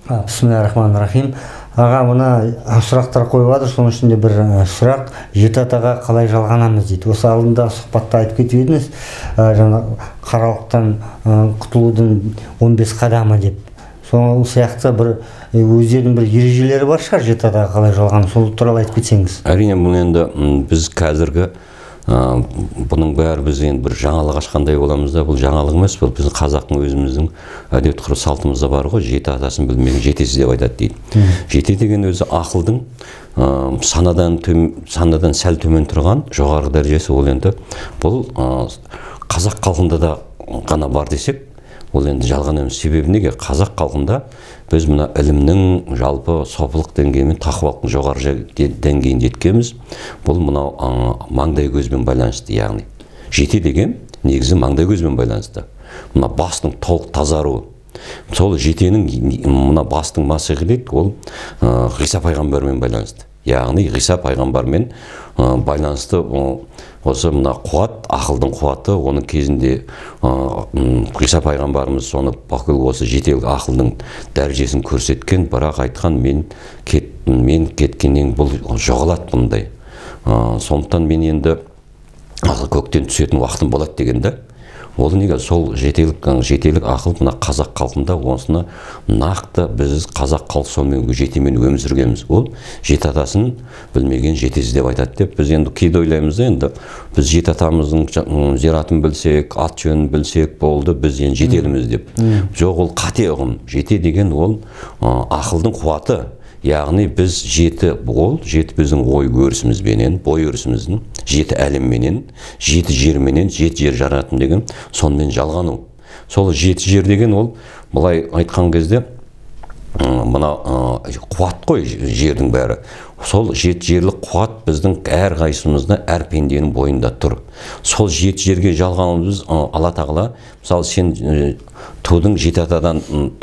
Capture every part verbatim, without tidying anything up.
Бисмиллахиррахманиррахим. Аға, мына сұрақтар қойылады, соның ішінде бір сұрақ: жеті атаға қалай жалғанамыз дейді. Осы алдында сұхбатта айтып кетіп едіңіз, жаңа қаралықтан құтылудың он бес қадамы деп. Сол сияқты бір өздерінің бір ережелері бар шығар, жеті атаға қалай жалғану, сол туралы айтып кетсеңіз. Әрине, бұл енді біз қазіргі бұның бәрі біз енді бір жаңалық ашқандай боламыз да, бұл жаңалық емес, бұл біздің қазақтың өзіміздің әдет ғұрып салтымызда бар ғой, жеті атасын білмеген жетесіз деп айтады дейді. Жете деген өзі ақылдың санадан санадан сәл төмен тұрған жоғарғы дәрежесі. Ол енді бұл қазақ халқында да ғана бар десек, ол енді жалған емес. Себебі неге? Қазақ халқында біз мына ілімнің жалпы сопылық деңгейімен тақуалықтың жоғары деңгейін жеткенбіз. Бұл мынау маңдай көзбен байланысты, яғни жете деген негізі маңдай көзбен байланысты. Мына бастың толық тазаруы. Сол жетенің мына бастың масығы дейді, ол Ғиса пайғамбармен байланысты. Яғни Ғиса пайғамбармен байланысты осы мына қуат, ақылдың қуаты, оның кезінде Ғиса пайғамбарымыз соны бүкіл осы жетелік ақылдың дәрежесін көрсеткен, бірақ айтқан, мен мен кеткеннен бұл жоғалады бұндай. Сондықтан мен енді көктен түсетін уақытым болады дегенде, ол неге? Сол жетелік жетелік ақыл мына қазақ халқында осыны нақты біз қазақ халқы сонымен жетемен өмір сүргенбіз. Ол жеті атасын білмеген жетесіз деп айтады деп біз енді кейде ойлаймыз да, енді біз жеті атамыздың зиратын білсек, ат жөнін білсек болды, біз енді жетеліміз деп. Жоқ, ол қате ұғым. Жете деген ол ақылдың қуаты. Яғни біз жеті, ол жеті біздің ой өрісімізбенен, бой өрісіміздің, жеті әлемменен, жеті жерменен, жеті жер жаратын деген, сонымен жалғану. Сол жеті жер деген ол, былай айтқан кезде, мына қуат қой жердің бәрі. Сол жеті жерлік қуат біздің әр қайсымызда, әр пенденің бойында тұр. Сол жеті жерге жалғанымыз Алла тағала, мысалы сен тудың жеті атадан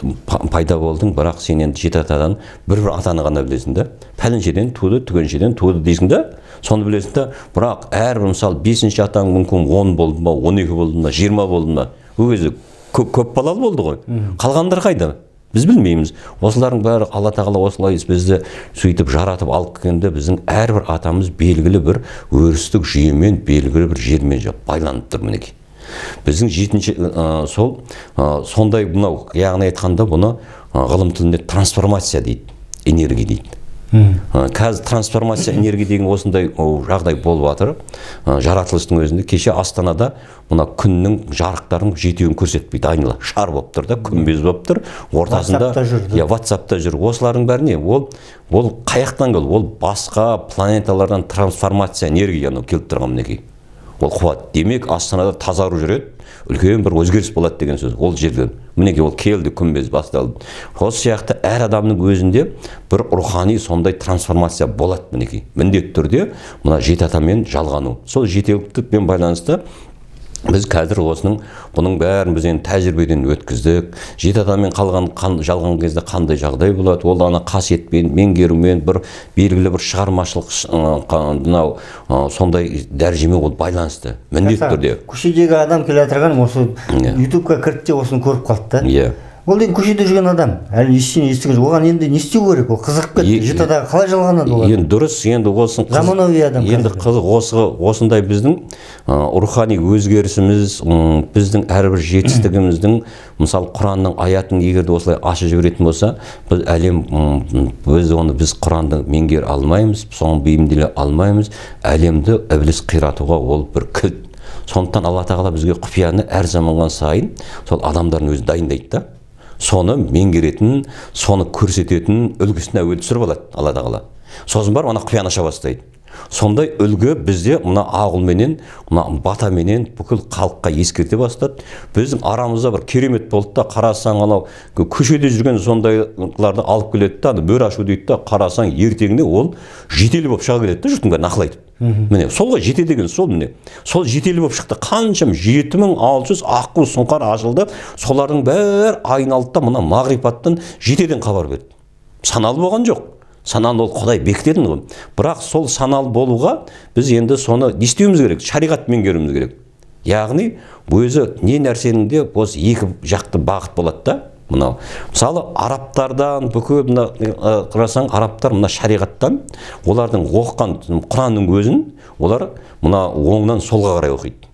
пайда болдың, бірақ сен енді жеті атадан бір-бір атаны ғана білесің да. Пәленшеден туды, түгеншеден туды дейсің да, соны білесің да, бірақ әрбір мысалы бесінші атаң мүмкін он болды ма, он екі болды ма, жиырма болды ма, ол кезде көп балалы болды ғой. Қалғандар қайда? Біз білмейміз. Осылардың бәрі Алла тағала осылай бізді сөйтіп жаратып алып келгенде, біздің әрбір атамыз белгілі бір өрістік жүйемен, белгілі бір жермен байланып тұр мінекей. Біздің жетінші сол сондай мынау, яғни айтқанда бұны ғылым тілінде трансформация дейді, энергия дейді. Қазір трансформация энергия деген осындай жағдай болып жатыр. Жаратылыстың өзінде кеше Астанада мына күннің жарықтарын жетеуін көрсетпейді, айнала шар болып тұр да, күмбез болып тұр, ортасында я WhatsApp-та жүр. Осылардың бәрі не? Ол ол қаяқтан келді? Ол басқа планеталардан трансформация энергияны келіп тұрған мінекей. Ол қуат. Демек, Астанада тазару жүреді, үлкен бір өзгеріс болады деген сөз. Ол жерден мінеке ол келді, күмбез басталды. Осы сияқты әр адамның өзінде бір рухани сондай трансформация болады мінеке. Міндетті түрде мына жеті атамен жалғану. Сол жетеліктікпен байланысты біз қазір осының бұның бәрін біз енді тәжірибеден өткіздік. Жеті атамен қалған жалған кезде қандай жағдай болады? Ол ана қасиетпен, меңгерумен бір белгілі бір шығармашылық мынау сондай дәрежемен ол байланысты. Міндетті түрде. Көшедегі адам келе отырған осы ютубқа кірді де осыны көріп қалды да. Иә. Ол енді көшеде жүрген адам, әлі ештеңе естіген жоқ. Оған енді не істеу керек? Ол қызығып кетті. Жеті атаға қалай жалғанады олар? Енді дұрыс, енді осын заманауи адам. Енді қызық осы осындай біздің рухани өзгерісіміз, біздің әрбір жетістігіміздің, мысалы Құранның аятын егер де осылай ашып жіберетін болса, біз әлем біз оны біз Құранды меңгере алмаймыз, соны бейімделе алмаймыз. Әлемді ібіліс қиратуға ол бір кілт. Сондықтан Алла тағала бізге құпияны әр заманға сайын сол адамдардың өзі дайындайды да. Соны меңгеретін, соны көрсететін үлгісін әуелі түсіріп алады Алла тағала. Сосын бар, ана құпияны аша бастайды. Сондай үлгі бізде мына ақылменен, мына батаменен бүкіл халыққа ескерте бастады. Біздің арамызда бір керемет болды да, қарасаң анау көшеде жүрген сондайларды алып келеді да, мөр ашу дейді да, қарасаң ертеңіне ол жетелі болып шыға келеді да, жұрттың бәрін ақыл айтып. Міне, солға жете деген сол міне. Сол жетелі болып шықты. Қаншам жеті мың алты жүз аққу сұңқар ашылды. Солардың бәрі айналды да мына мағрипаттан жетеден хабар берді. Саналы болған жоқ. Саналы ол Құдай бекітетін ғой. Бірақ сол саналы болуға біз енді соны не істеуіміз керек? Шариғат меңгеруіміз керек. Яғни, бұл өзі не нәрсенің де осы екі жақты бағыт болады да. мынау мысалы арабтардан бүкіл мына қарасаң, арабтар мына шариғаттан олардың оқыған Құранның өзін олар мына оңнан солға қарай оқиды.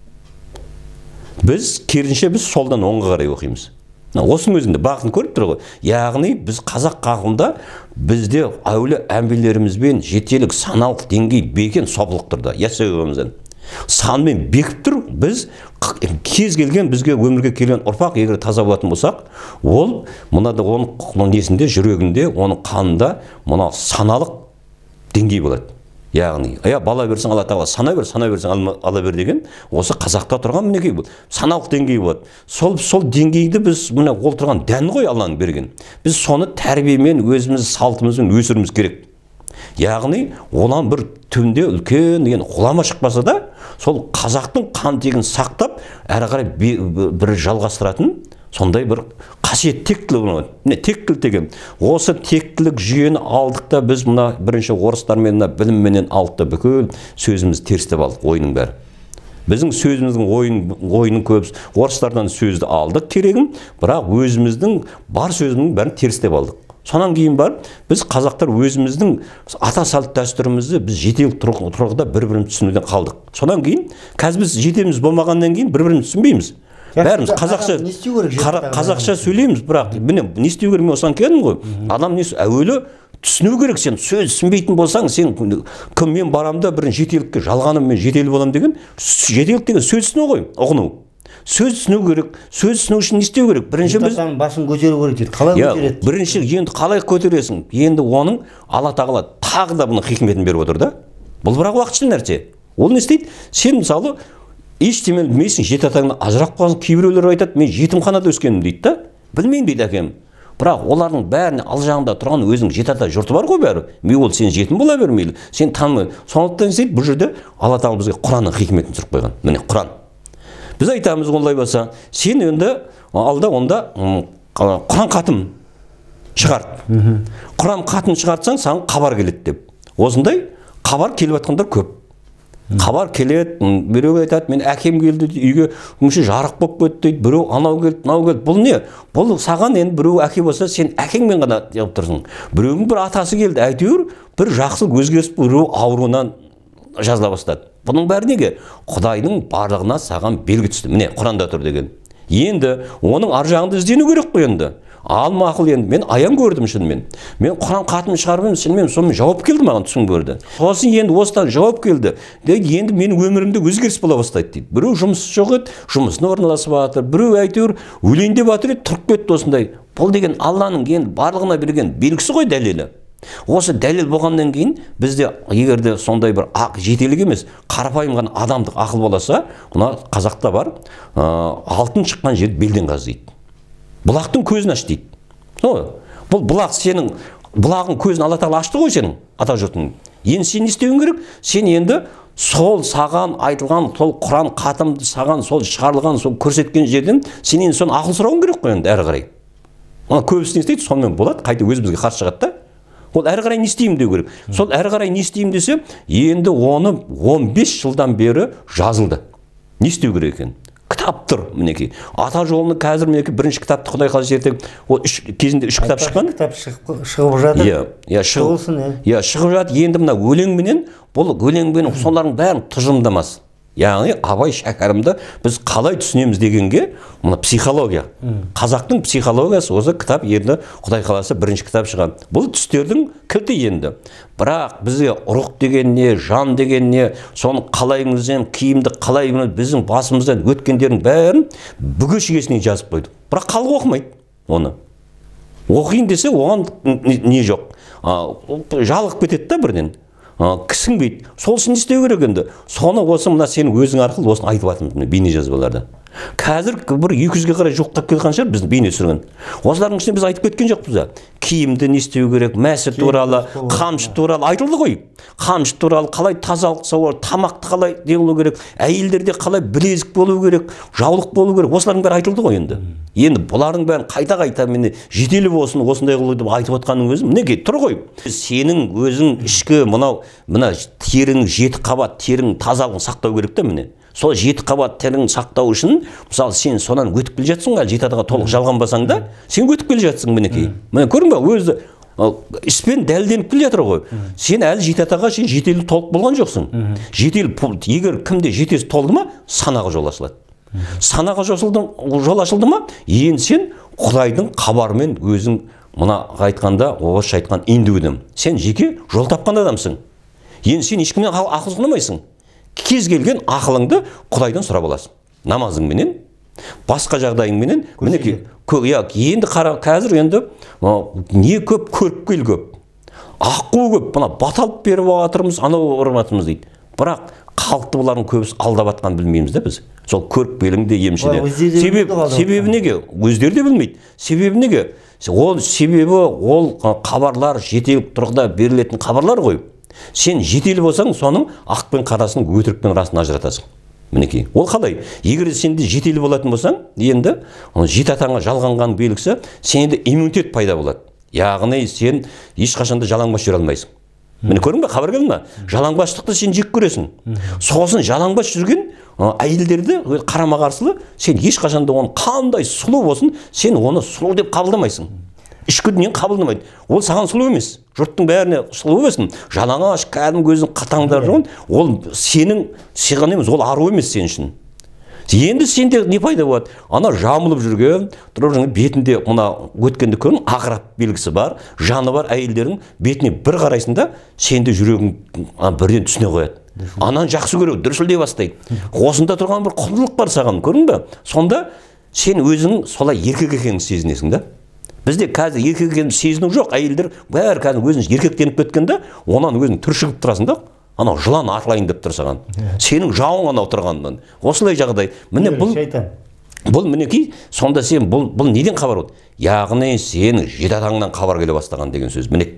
Біз керісінше біз солдан оңға қарай оқимыз. Осының өзінде бағытын көріп тұр ғой. Яғни біз қазақ қағымда бізде әулие әмбелерімізбен жетелік саналық деңгей бекен сопылық тұрды. Ясауымыздан санмен бекіп тұр. Біз кез келген бізге өмірге келген ұрпақ егер таза болатын болсақ, ол мынада оның несінде, жүрегінде, оның қанында мына саналық деңгей болады. Яғни, ая бала берсең Алла тағала сана бер, сана берсең ала бер деген осы қазақта тұрған мінекей бұл. Саналық деңгей болады. Сол сол деңгейді біз мына ол тұрған дән ғой Алланың берген. Біз соны тәрбиемен, өзіміз салтымызбен өсіруіміз керек. Яғни, олан бір түнде үлкен деген ғұлама шықпаса да, сол қазақтың қан тегін сақтап, әрі қарай бір жалғастыратын сондай бір қасиет тектілік. Міне тектілік деген. Осы тектілік жүйені алдық та біз мына бірінші орыстармен білімменен алдық та бүкіл сөзіміз терістеп алдық, ойының бәрі. Біздің сөзіміздің ойын, ойының көп, орыстардан сөзді алдық керегім, бірақ өзіміздің бар сөзіміздің бәрін терістеп алдық. Сонан кейін бар, біз қазақтар өзіміздің ата салт дәстүрімізді біз жетелік тұрғыда бір-бірін түсінуден қалдық. Сонан кейін, қазір біз жетеміз болмағаннан кейін бір-бірін түсінбейміз. Бәріміз қазақша қазақша сөйлейміз, бірақ міне не істеу керек, мен осыған келдім ғой. Адам несі әуелі түсіну керек. Сен сөз түсінбейтін болсаң, сен кім мен барамда бір жетелікке жалғаным мен жетелі болам деген, жетелік деген сөз түсіну ғой, ұғыну. Сөз түсіну керек. Сөз түсіну үшін не істеу керек? Бірінші біз басын көтеру керек дейді. Қалай көтереді? Бірінші енді қалай көтересің? Енді оның Алла тағала тағы да бұның хикметін беріп отыр да. Бұл бірақ уақытша нәрсе. Ол не істейді? Сен мысалы ештеме білмейсің, жеті атаңнан ажырап қалсың, кейбіреулер айтады, мен жетімханада өскенмін дейді да. Білмеймін дейді әкем. Бірақ олардың бәріне ал жағында тұрған өзің жеті ата жұрты бар ғой бәрі. Мен ол сен жетім бола бермейлі. Сен танымай. Сондықтан істейді, бұл жерде Алла тағала бізге Құранның хикметін түсіріп қойған. Міне Құран. Біз айтамыз олай болса, сен енді алда онда Құран хатым шығарт. Құран хатын шығартсаң, саған хабар келеді деп. Осындай хабар келіп жатқандар көп. Хабар келеді, біреу айтады, мен әкем келді, үйге мүше жарық болып кетті дейді, біреу анау келді, мынау келді. Бұл не? Бұл саған енді біреу әке болса, сен әкеңмен ғана деп тұрсың. Біреудің бір атасы келді, әйтеуір бір жақсылық өзгеріс, біреу ауруынан жазыла бастады. Бұның бәрі неге? Құдайдың барлығына саған белгі түсті. Міне, Құранда тұр деген. Енді оның ар жағында іздену керек қой енді. Ал мақұл енді мен аян көрдім шынымен. Мен Құран хатын шығармын, шынымен сонымен жауап келді маған түсін көрді. Сосын енді осыдан жауап келді. Енді менің өмірімде өзгеріс бола бастайды дейді. Біреу жұмыс жоқ еді, жұмысына орналасып жатыр. Біреу әйтеуір өлейін деп жатыр еді, тұрып кетті осындай. Бұл деген Алланың енді барлығына берген белгісі ғой, дәлелі. Осы дәлел болғаннан кейін бізде егерде сондай бір ақ жетелік емес, қарапайым ғана адамдық ақыл боласа, мына қазақта бар, алтын шыққан жер белден қаз дейді. Бұлақтың көзін аш дейді. Бұл бұлақ сенің, бұлағың көзін Алла тағала ашты ғой сенің ата жұртың. Енді сен не істеуің керек? Сен енді сол саған айтылған, сол Құран хатымды саған сол шығарылған, сол көрсеткен жерден сен енді соны ақыл сұрауың керек қой енді әрі қарай. Көбісі не істейді? Сонымен болады, қайта өз бізге қарсы шығады да. Ол әрі қарай не істеймін деу керек. Сол әрі қарай не істеймін десе, енді оны он бес жылдан бері жазылды. Не істеу керек екен? Кітап тұр, мінекей. Ата жолының қазір мінекей бірінші кітапты Құдай қаласа ертең, ол кезінде үш кітап шыққан. Кітап шығып жатыр. Иә, шығып жатыр. Енді мына өлеңменен, бұл өлеңмен солардың бәрін тұжырымдамасы. Яғни Абай шәкәрімді біз қалай түсінеміз дегенге, мына психология. Қазақтың психологиясы осы кітап енді Құдай қаласа бірінші кітап шығған. Бұл түстердің кілті енді. Бірақ бізге рух деген не, жан деген не, соны қалаймыздан, киімді қалай біздің басымыздан өткендердің бәрін бүге шегесіне жазып қойды. Бірақ халық оқымайды оны. Оқиын десе, оған не жоқ. Жалығып кетеді да бірден. Кісінбейді. Сол үшін істеу керек енді. Соны осы мына сенің өзің арқылы осыны айтып жатырмын бейне жазбаларда. Қазір бір екі жүзге қарай жоқтап келген шығар біздің бейне түсірген. Осылардың ішінде біз айтып кеткен жоқпыз да. Киімді не істеу керек, мәсі туралы, қамшы туралы айтылды ғой. Қамшы туралы қалай тазалық сауар, тамақты қалай деуілу керек, әйелдерде қалай білезік болу керек, жаулық болу керек. Осылардың бәрі айтылды ғой енді. Енді бұлардың бәрін қайта-қайта мені жетелі болсын, осындай қылу деп айтып отқаның өзі мінекей тұр ғой. Сенің өзің ішкі мынау мына терің жеті қабат терің тазалығын сақтау керек та міне. сол жеті қабат тілін сақтау үшін, мысалы, сен сонан өтіп келе жатсың ғой, жеті атаға толық жалғанбасаң да, сен өтіп келе жатсың мінекей. Міне көрдің бе, өзі іспен дәлденіп келе жатыр ғой. Сен әлі жеті атаға сен жетелі толық болған жоқсың. Жетелі, егер кімде жетесі толды ма, санаға жол ашылады. Санаға жол ашылды ма, енді сен Құдайдың хабарымен өзің мына айтқанда, орысша айтқан индуидім. Сен жеке жол тапқан адамсың. Енді сен ешкімнен ақыл сұрамайсың. Кез келген ақылыңды Құдайдан сұрап аласың. Намазыңменен, басқа жағдайыңменен, мінекей, енді қара қазір енді не көп, көріп кел көп. Аққу көп, бұна баталып беріп жатырмыз, анау ұрып жатырмыз дейді. Бірақ халықты бұлардың көбісі алдап жатқанын білмейміз да біз. Сол көріп келіңде емшіде. Себебі неге? Өздері де білмейді. Себебі неге? Ол себебі ол хабарлар жетеліп тұрғыда берілетін хабарлар ғой. Сен жетелі болсаң, соның ақ пен қарасын, өтірік пен расын ажыратасың. Мінекей. Ол қалай? Егер сен де жетелі болатын болсаң, енді жеті атаңа жалғанған белгісі, сенде иммунитет пайда болады. Яғни сен ешқашанда жалаңбас жүре алмайсың. Міне көрдің бе, хабар келді ме? Жалаңбастықты сен жек көресің. Сосын жалаңбас жүрген әйелдерді қарама қарсылы, сен ешқашанда оны қандай сұлу болсын, сен оны сұлу деп қабылдамайсың. Ішкі дүниені қабылдамайды. Ол саған сұлу емес. Жұрттың бәріне сұлу болсын. Жалаңаш, кәдімгі өзің қатаңдар жон, ол сенің сыйған емес, ол ару емес сен үшін. Енді сенде не пайда болады? Ана жамылып жүрген, тұрып жүрген бетінде мына өткенде көрдің, ақырап белгісі бар, жаны бар әйелдердің бетіне бір қарайсың да, сенде жүрегің бірден түсіне қояды. Ананы жақсы көреді, дүрсілдей бастайды. Осында тұрған бір құндылық бар саған, көрдің бе? Сонда сен өзің солай еркек екеніңді сезінесің да. Бізде қазір еркек екенімді сезіну жоқ, әйелдер бәрі қазір өзін еркектеніп кеткенде, онан өзің түршігіп тұрасың да. Анау жылан атылайын деп тұр саған. Сенің жауың анау тұрғаннан. Осылай жағдай. Міне бұл бұл мінекей, сонда сен бұл бұл неден хабар болды? Яғни сен жеті атаңнан хабар келе бастаған деген сөз. Міне.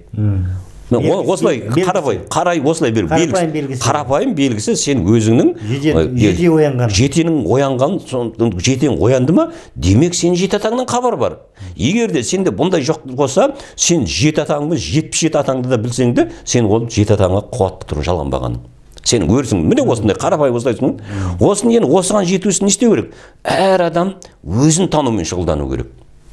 Осылай қарапай, қарай осылай бер белгісі. Қарапайым белгісі сен өзіңнің жете оянған. Жетенің оянған, жетең оянды ма? Демек сен жеті атаңнан хабар бар. Егер де сенде бұндай жоқ болса, сен жеті атаңды, жетпіс жеті атаңды да білсең де, сен ол жеті атаңға қуатты тұрып жалғанбағаның. Сен өрсің. Міне осындай қарапайым осылайсың. Осын енді осыған жету үшін не істеу керек? Әр адам өзін танумен шұғылдану керек.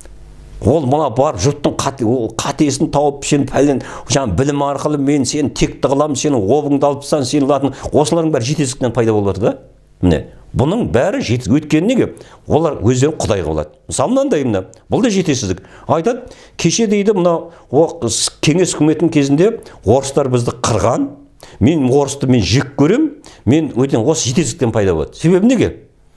Ол мына барып жұрттың қатесін тауып, сен пәлен білім арқылы мен сен текті қылам, сен обыңды алыпсан, сен латын, осылардың бәрі жетесіздіктен пайда болып жатыр да. Міне, бұның бәрі өйткені неге? Олар өздері Құдайға болады. Мысалы мынандай мына, бұл да жетесіздік. Айтады, кеше дейді мына кеңес үкіметінің кезінде орыстар бізді қырған, мен орысты мен жек көрем, мен өтен осы жетесіздіктен пайда болады. Себебі неге?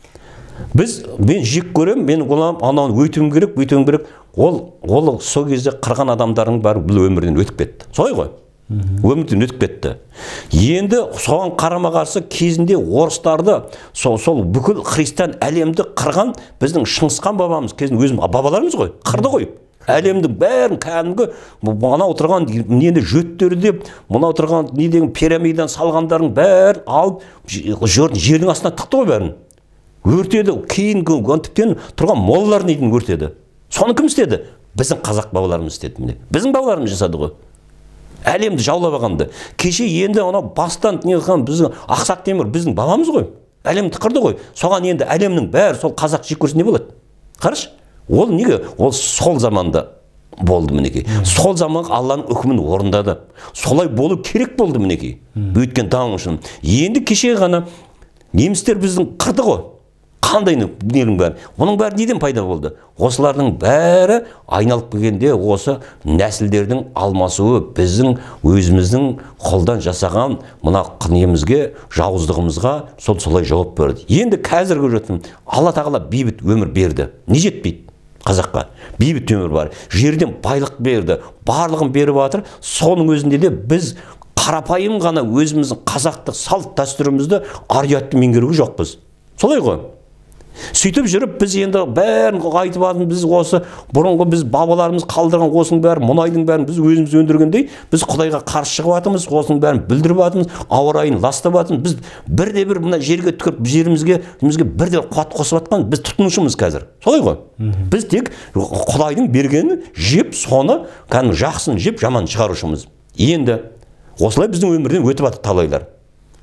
Біз, мен жек көрем, мен олам, анауын өйтуім керек, өйтуім керек. Ол, ол сол кезде қырған адамдардың бәрі бұл өмірден өтіп кетті. Солай ғой? Өмірден өтіп кетті. Енді соған қарама қарсы кезінде орыстарды, сол, сол бүкіл христиан әлемді қырған біздің Шыңғысхан бабамыз, кезінде өзім бабаларымыз ғой, қырды ғой. Әлемдің бәрін кәдімгі мына отырған нені жөттері деп, мына отырған не деген пирамидадан салғандардың бәрін алып, жердің астына тықты ғой бәрін. Өртеді, кейінгі тіптен тұрған моллар нейдің өртеді. Соны кім істеді? Біздің қазақ бабаларымыз істеді міне. Біздің бабаларымыз жасады ғой. Әлемді жаулап алғанды. Кеше енді ана бастан не қылған біздің Ақсақ Темір біздің бабамыз ғой. Әлемді қырды ғой. Соған енді әлемнің бәрі сол қазақ жек көрсе не болады? Қараш? Ол неге? Ол сол заманда болды мінекей. Сол заманғы Алланың үкімін орындады. Солай болу керек болды мінекей. Өйткен таң үшін. Енді кеше ғана немістер біздің қырды ғой. Қандай ненің бәрі? Оның бәрі неден пайда болды? Осылардың бәрі айналып келгенде осы нәсілдердің алмасуы біздің өзіміздің қолдан жасаған мына немізге, жауыздығымызға сол солай жауап берді. Енді қазіргі жатыр, Алла тағала бейбіт өмір берді. Не жетпейді қазаққа? Бейбіт өмір бар. Жерден байлық берді. Барлығын беріп жатыр. Соның өзінде де біз қарапайым ғана өзіміздің қазақтық салт дәстүрімізді ар-ұятты меңгеруге жоқпыз. Солай ғой? Сөйтіп жүріп біз енді бәрін айтып жатырмыз, біз осы бұрынғы біз бабаларымыз қалдырған осының бәрі мұнайдың бәрін біз өзіміз өндіргендей, біз Құдайға қарсы шығып жатырмыз, осының бәрін білдіріп жатырмыз, ауа райын ластап жатырмыз. Біз бірде бір мына жерге түкіріп жерімізге, өзімізге бірде бір қуат қосып жатқан біз тұтынушымыз қазір. Солай ғой? Біз тек Құдайдың бергенін жеп, соны кәдімгі жақсысын жеп, жаман шығарушымыз. Енді осылай біздің өмірден өтіп жатыр талайлар.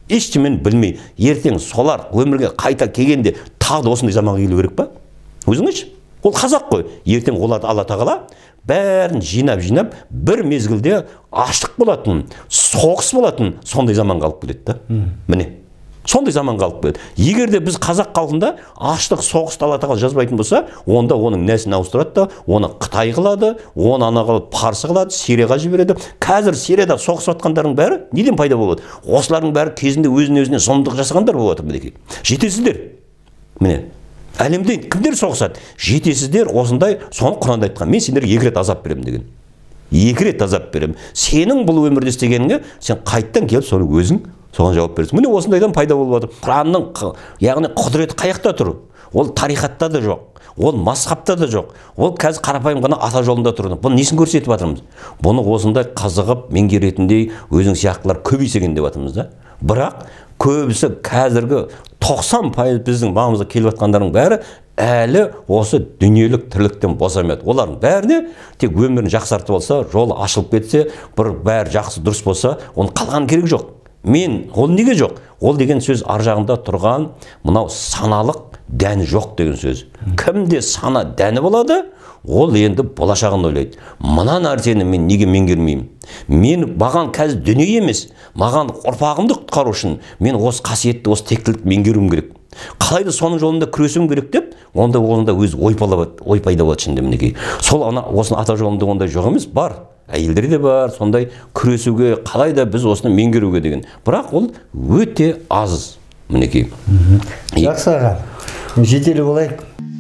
ештемені білмей, ертең солар өмірге қайта келгенде тағы да осындай заманға келу керек па? Өзіңізші? Ол қазақ қой. Ертең оларды Алла тағала бәрін жинап-жинап бір мезгілде аштық болатын, соғыс болатын сондай заманға алып келеді да. Міне. Сондай заманға алып келеді. Егер де біз қазақ халқында аштық, соғысты Алла тағала жазбайтын болса, онда оның нәсілін ауыстырады да, оны Қытай қылады, оны ана қылады, парсы қылады, Сирияға жібереді. Қазір Сирияда соғысып жатқандардың бәрі неден пайда болады? Осылардың бәрі кезінде өзіне-өзіне зұлымдық жасағандар болып отыр мінекей. Жетесіздер. Міне. Әлемде кімдер соғысады? Жетесіздер, осындай, соны Құранда айтқан. Мен сендерге екі рет азап беремін деген. Екі рет азап беремін. Сенің бұл өмірде істегеніңе сен қайттан келіп соны өзің соған жауап бересің. Міне осындайдан пайда болып жатыр. Құранның, яғни құдіреті қаяқта тұр? Ол тарихатта да жоқ. Ол мазхабта да жоқ. Ол қазір қарапайым ғана ата жолында тұр. Бұны несін көрсетіп жатырмыз? Бұны осындай қызығып меңгеретіндей өзің сияқтылар көбейсеген деп жатырмыз да. Бірақ көбісі қазіргі тоқсан пайыз біздің маңымызға келіп жатқандардың бәрі әлі осы дүниелік тірліктен босамайды. Олардың бәріне тек өмірін жақсартып алса, жолы ашылып кетсе, бір бәрі жақсы дұрыс болса, оны қалған керек жоқ. Мен, ол неге жоқ? Ол деген сөз ар жағында тұрған мынау саналық дәні жоқ деген сөз. Кімде сана дәні болады, ол енді болашағын ойлайды. Мына нәрсені мен неге меңгермеймін? Мен маған қазір дүние емес, маған ұрпағымды құтқару үшін мен осы қасиетті, осы тектілікті меңгеруім керек. Қалайда соның жолында күресуім керек деп, онда онда өз ой пайда болады ішінде мінекей. Сол ана осының ата жолында ондай жоқ емес, бар. Әйелдер де бар, сондай күресуге, қалайда біз осыны меңгеруге деген. Бірақ ол өте аз мінекей. Жақсы аға, жетелі болайық.